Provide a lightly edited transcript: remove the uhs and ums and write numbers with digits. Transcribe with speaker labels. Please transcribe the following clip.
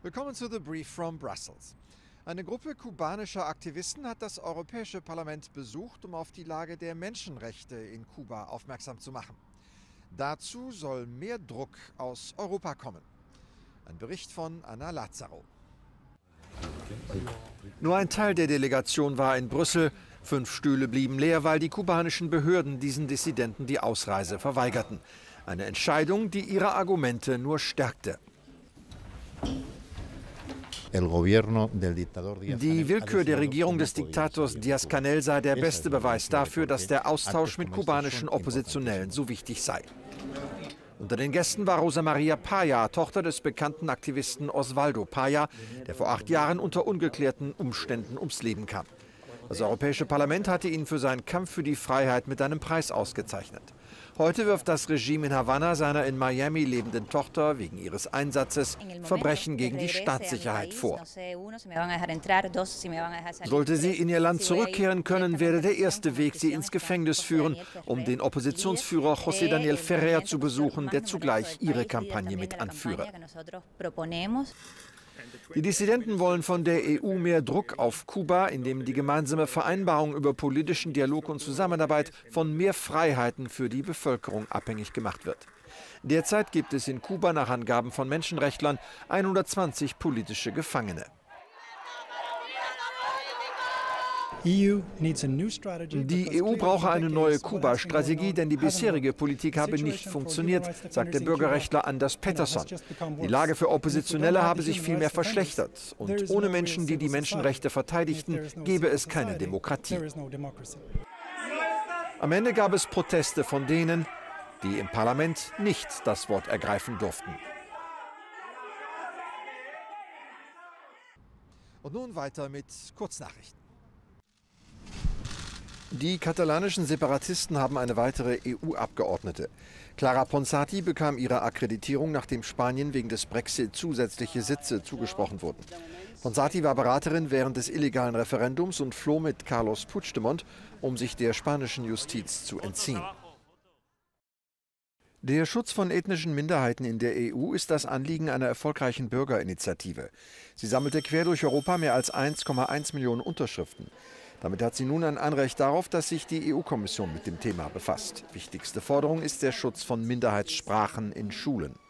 Speaker 1: Willkommen zu The Brief from Brussels. Eine Gruppe kubanischer Aktivisten hat das Europäische Parlament besucht, um auf die Lage der Menschenrechte in Kuba aufmerksam zu machen. Dazu soll mehr Druck aus Europa kommen. Ein Bericht von Anna Lazaro. Nur ein Teil der Delegation war in Brüssel. 5 Stühle blieben leer, weil die kubanischen Behörden diesen Dissidenten die Ausreise verweigerten. Eine Entscheidung, die ihre Argumente nur stärkte. Die Willkür der Regierung des Diktators Díaz-Canel sei der beste Beweis dafür, dass der Austausch mit kubanischen Oppositionellen so wichtig sei. Unter den Gästen war Rosa Maria Paya, Tochter des bekannten Aktivisten Osvaldo Paya, der vor 8 Jahren unter ungeklärten Umständen ums Leben kam. Das Europäische Parlament hatte ihn für seinen Kampf für die Freiheit mit einem Preis ausgezeichnet. Heute wirft das Regime in Havanna seiner in Miami lebenden Tochter wegen ihres Einsatzes Verbrechen gegen die Staatssicherheit vor. Sollte sie in ihr Land zurückkehren können, werde der erste Weg sie ins Gefängnis führen, um den Oppositionsführer José Daniel Ferrer zu besuchen, der zugleich ihre Kampagne mit anführe. Die Dissidenten wollen von der EU mehr Druck auf Kuba, indem die gemeinsame Vereinbarung über politischen Dialog und Zusammenarbeit von mehr Freiheiten für die Bevölkerung abhängig gemacht wird. Derzeit gibt es in Kuba nach Angaben von Menschenrechtlern 120 politische Gefangene. Die EU brauche eine neue Kuba-Strategie, denn die bisherige Politik habe nicht funktioniert, sagt der Bürgerrechtler Anders Pettersson. Die Lage für Oppositionelle habe sich vielmehr verschlechtert. Und ohne Menschen, die die Menschenrechte verteidigten, gäbe es keine Demokratie. Am Ende gab es Proteste von denen, die im Parlament nicht das Wort ergreifen durften. Und nun weiter mit Kurznachrichten. Die katalanischen Separatisten haben eine weitere EU-Abgeordnete. Clara Ponsati bekam ihre Akkreditierung, nachdem Spanien wegen des Brexit zusätzliche Sitze zugesprochen wurden. Ponsati war Beraterin während des illegalen Referendums und floh mit Carlos Puigdemont, um sich der spanischen Justiz zu entziehen. Der Schutz von ethnischen Minderheiten in der EU ist das Anliegen einer erfolgreichen Bürgerinitiative. Sie sammelte quer durch Europa mehr als 1,1 Millionen Unterschriften. Damit hat sie nun ein Anrecht darauf, dass sich die EU-Kommission mit dem Thema befasst. Wichtigste Forderung ist der Schutz von Minderheitssprachen in Schulen.